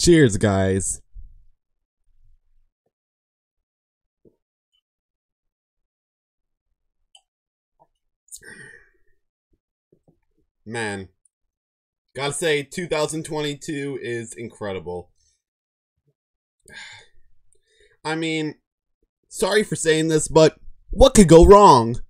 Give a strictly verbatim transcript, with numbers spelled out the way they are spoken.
Cheers, guys. Man, gotta say, two thousand twenty-two is incredible. I mean, sorry for saying this, but what could go wrong?